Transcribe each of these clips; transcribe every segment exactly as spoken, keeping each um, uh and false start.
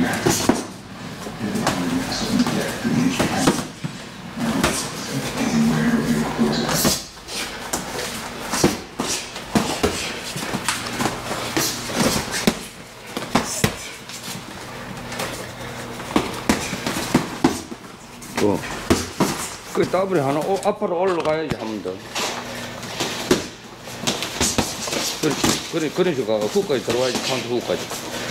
또, 그 더블이 하나 오, 앞으로 올라가야지 한 번 더. 그렇지. 그래, 그런 식으로 후까지 들어와야지, 카운트 후까지.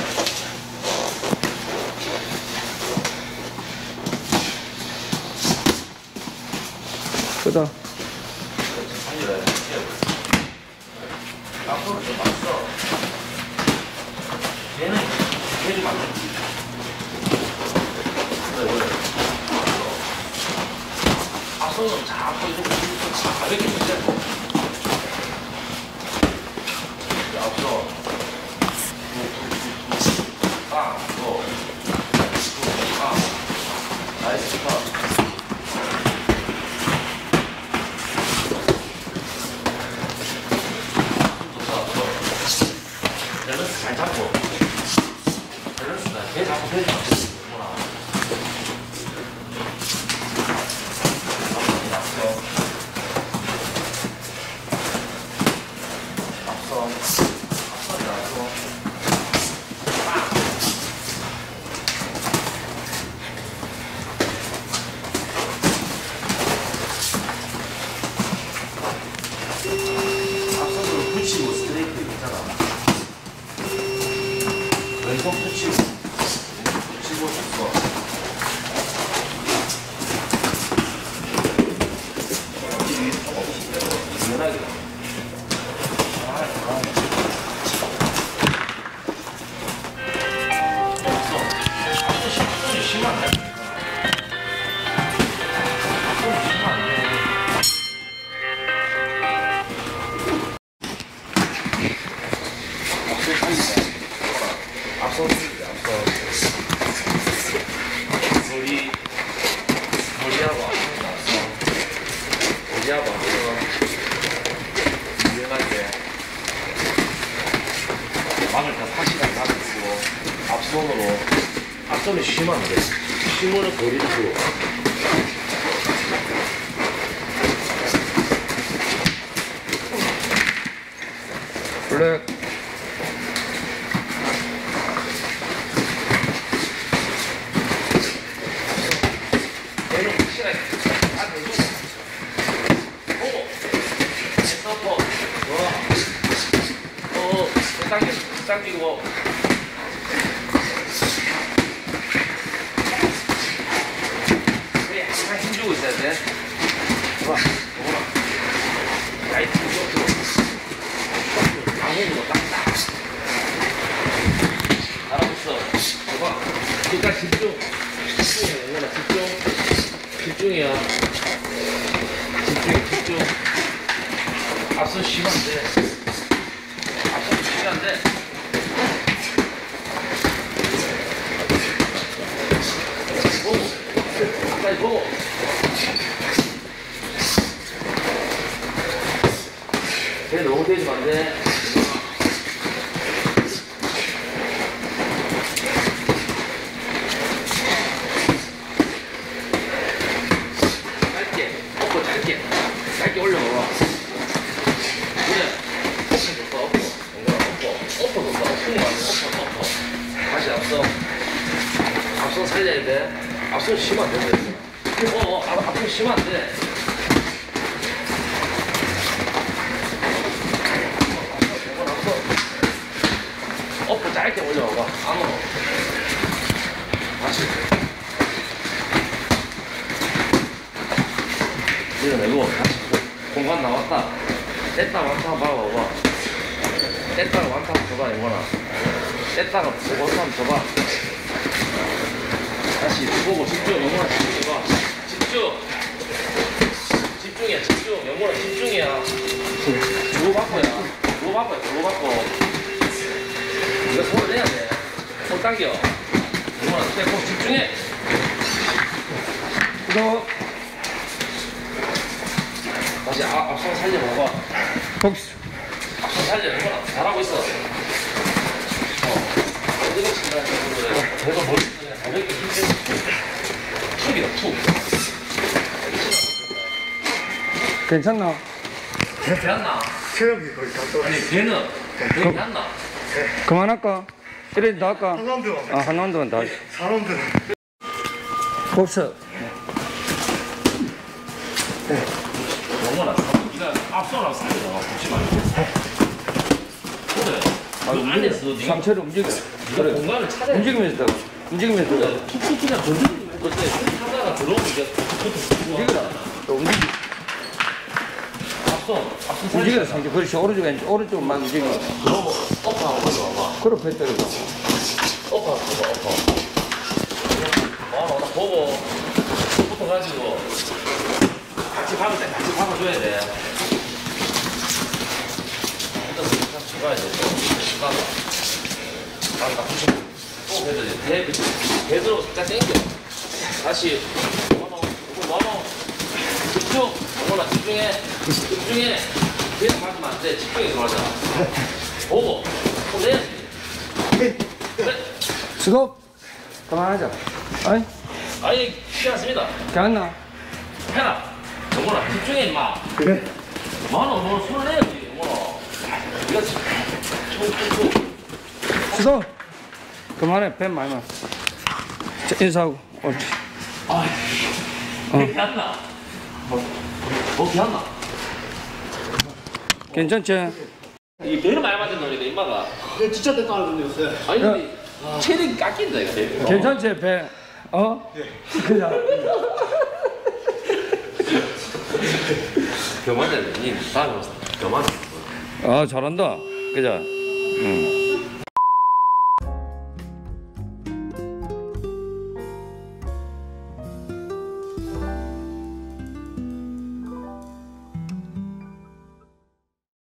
크다. 앞으로 좀 맞서. 얘는, 얘는 맞네. 왜, 왜? 앞서는 자꾸 이렇게 가볍게 문제고. 앞서. 아, 또. 아. 나이스 파. 밸런스 잘 잡고. 밸런스가 배 잡고 배 잡고. 앞서서 붙이고 스트레이트 있잖아. 왼손 붙이고 붙이고 줬어. 유연하게. 없어. 앞서 십분이 쉬면 안 돼. 앞서는 쉬면 안 돼. 앞서 앞서 머리 머리하고 앞서 나왔어. 머리하고 앞서 유연하게 막을 다 사시간 다 있고 앞손으로 앞손을 쉬면 안 돼. 쉬면은 거리를 줘. 블랙. 당기고, 당기고. 그래, 항상 힘주고 있어야 돼. 좋아, 좋아. 라이트 줘, 줘. 방향으로 딱딱. 잘하고 있어. 좋아. 일단 집중. 집중이야, 영원아, 집중. 집중이야. 집중이, 집중. 앞서 쉬면 안 돼. 앞서 쉬면 안 돼. 가까이 보고. 배 너무 대지면 안 돼. 짧게, 엎고 짧게. 짧게 올려봐. 그래. 엎어, 엎어. 엎어, 엎어, 엎어. 엎는 거 아니야. 엎어, 엎어. 다시 앞서. 앞서 살려야 돼. 앞서 쉬면 안 돼. 어, 어, 앞, 앞으로 쉬면 안 돼. 엎어 짧게 올려봐. 안으로. 다시. 밀어내고, 다시. 공간 나왔다. 뗐다가 완타 한번 봐봐. 뗐다가 완타 한번 줘봐, 이거나. 뗐다가 완타 한번 줘봐. 다시 보고 집중, 영원아 집중해봐. 집중! 집중이야, 집중. 영원아 집중이야. 주고 받고야. 주고 받고야, 주고 받고. 이거 손을 내야 돼. 손 당겨. 영원아, 꼭 집중해. 너 다시 앞, 앞손 살려봐봐. 복수. 앞손 살려, 영원아. 잘하고 있어. 어. 어디가 친다, 이거. 계속 머리 그냥 가볍게 힘빼고 툭이다 툭. 괜찮나? 배 안 나? 체력이 거의 다 떨어져. 아니 배는 배는 안 나? 그만할까? 이래 더 할까? 한 라운드만. 아, 한 라운드만 더. 사 라운드는. 복서. 영원아, 네가 앞서라 살려다가 붙지 말고. 그래. 아, 그 안에서 움직여. 네가 상체를 움직여. 네가 그래. 공간을 찾아야 돼. 움직이면서 들어가. 움직이면서 들어가. 툭툭 그냥 던지는 건데 하다가 들어오면 이제 움직여라. 또 움직여. 앞서 앞서 움직여라, 살려. 상체. 그렇지. 오른쪽, 왼쪽, 오른쪽만 움직여. 들어오면 업파 한번 올려봐봐. 그래, 배 때려봐. 업파 봐봐 업파. 아, 나 보고 붙어가지고 같이 박을 때 같이 박아줘야 돼. 일단 일단 들어가야 돼. 들어가. 아, 나 붙여. 또 배들 배 배들어 살짝 당겨. 다시 와노 이거 와노 집중. 어머나 집중해. 집중해. 계속 맞으면 안 돼. 집중해서 하자. 보고 또 내야지. 그래. 스톱. 그만하자. 아이, 아니 괜찮습니다. 괜찮나? 해라. 영원아 집중해 임마. 그래. 만원 너 손을 내야지 영원아. 이거 툭툭툭. 스톱. 그만해. 배 많이 나. 자, 인사하고. 옳지. 아, 배 안 나. 뭐 배 안 나. 괜찮지? 이 배를 많이 맞은 놈이다 임마가. 내 진짜 때 따라갔네 요새. 아니 근데 체력이 깎인다 이거 배. 괜찮지, 배? 어? 그냥. 교만대 님 다음에 교만. 아, 잘한다. 그자. 응.